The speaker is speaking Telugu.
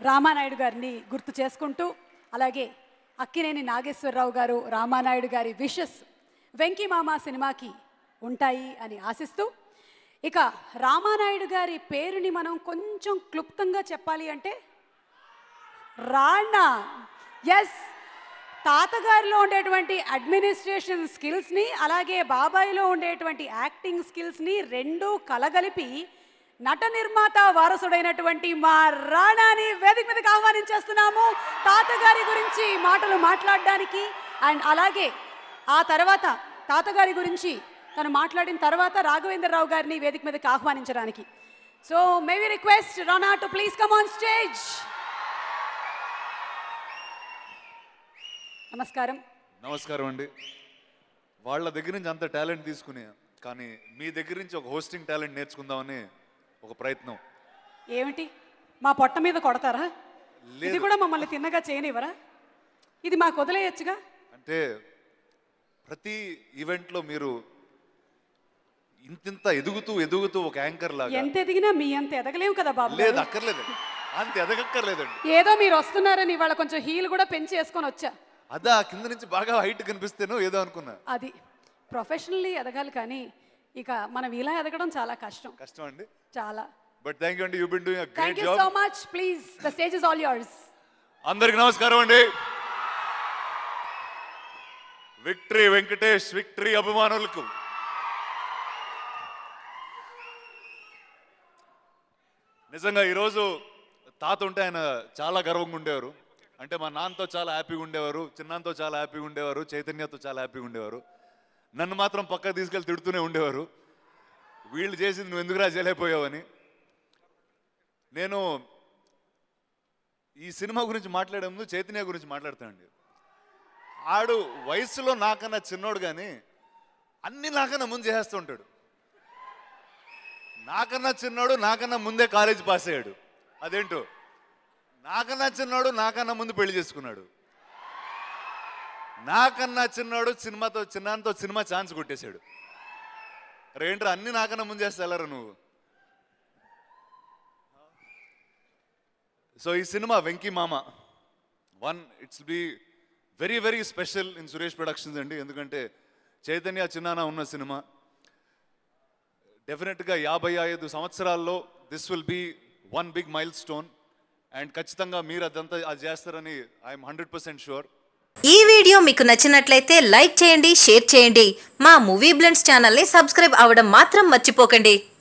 రామానాయుడు గారిని గుర్తు చేసుకుంటూ, అలాగే అక్కినేని నాగేశ్వరరావు గారు రామానాయుడు గారి విషెస్ వెంకీ మామ సినిమాకి ఉంటాయి అని ఆశిస్తూ, ఇక రామానాయుడు గారి పేరుని మనం కొంచెం క్లుప్తంగా చెప్పాలి అంటే రాణా. ఎస్, తాతగారిలో ఉండేటువంటి అడ్మినిస్ట్రేషన్ స్కిల్స్ని అలాగే బాబాయిలో ఉండేటువంటి యాక్టింగ్ స్కిల్స్ని రెండూ కలగలిపి నట నిర్మాత వారసుడైనటువంటి మా రాణాని వేదిక మీదకి ఆహ్వానించేస్తున్నాము తాతగారి గురించి మాటలు మాట్లాడడానికి. అండ్ అలాగే ఆ తర్వాత తాతగారి గురించి తను మాట్లాడిన తర్వాత రాఘవేంద్రరావు గారిని వేదిక మీదకి ఆహ్వానించడానికి. So may we request Rana to please come on stage. నమస్కారం. నమస్కారం అండి. వాళ్ళ దగ్గర నుంచి అంత టాలెంట్ తీసుకుని, కానీ మీ దగ్గర నుంచి ఒక హోస్టింగ్ టాలెంట్ నేర్చుకుందామని ఒక ప్రయత్నం. ఏమిటి, మా పొట్ట మీద కొడతారా? ఇది కూడా మమ్మల్ని తిన్నగా చేయనివ్వరా? ఇది మాకు వదిలేయచ్చుగా. అంటే ప్రతి ఈవెంట్లో మీరు ఇంత ఎదుగుతూ ఎదుగుతూ ఒక యాంకర్ లాగా. ఎంత ఎదిగినా మీ అంత ఎదగలేము కదా బాబు. లేదు, అక్కర్లేదండి, అంత ఎదగక్కర్లేదండి. ఏదో మీరు వస్తున్నారని ఇవాళ కొంచెం హీల్ కూడా పెంచి వేసుకొని వచ్చా. అదా కింద నుంచి బాగా హైట్ కనిపిస్తేనో ఏదో అనుకున్నా. అది ప్రొఫెషనల్లీ ఎదగాలి, కానీ ఇక మనం ఇలా ఎదగడం చాలా కష్టం అండి, చాలా. బట్ థ్యాంక్ యూ అండి, you been doing a great job. Thank you so much. Please, the stage is all yours. అందరికి నమస్కారం అండి. విక్టరీ వెంకటేష్, విక్టరీ అభిమానులకు నిజంగా ఈరోజు తాత ఉంటే ఆయన చాలా గర్వంగా ఉండేవారు. అంటే మా నాన్నతో చాలా హ్యాపీగా ఉండేవారు, చిన్నాన్నతో చాలా హ్యాపీగా ఉండేవారు, చైతన్యతో చాలా హ్యాపీగా ఉండేవారు. నన్ను మాత్రం పక్కకు తీసుకెళ్ళి తిడుతూనే ఉండేవారు, వీళ్ళు చేసింది నువ్వు ఎందుకురా చేయలేకపోయావని. నేను ఈ సినిమా గురించి మాట్లాడే ముందు చైతన్య గురించి మాట్లాడతానండి. ఆడు వయసులో నాకన్నా చిన్నోడు, కానీ అన్ని నాకన్నా ముందు చేస్తూ ఉంటాడు. నాకన్నా చిన్నోడు నాకన్నా ముందే కాలేజ్ పాస్ అయ్యాడు. అదేంటో, నాకన్నా చిన్నోడు నాకన్నా ముందు పెళ్లి చేసుకున్నాడు. నాకన్నా చిన్నోడు చిన్నాన్నతో సినిమా ఛాన్స్ కొట్టేశాడు. రేంట్రా అన్ని నాకన్నా ముందు చేస్తారా నువ్వు? సో ఈ cinema Venky Mama it's be very very special in Suresh productions అండి. ఎందుకంటే చైతన్య చిన్నాన్న ఉన్న సినిమా. డెఫినెట్గా 55 సంవత్సరాల్లో this will be one big milestone. And ఖచ్చితంగా మీరు అదంతా అది చేస్తారని ఐఎమ్ 100% షూర్. ఈ వీడియో మీకు నచ్చినట్లయితే లైక్ చేయండి, షేర్ చేయండి. మా మూవీ బ్లెండ్స్ ఛానల్ని సబ్స్క్రైబ్ అవ్వడం మాత్రం మర్చిపోకండి.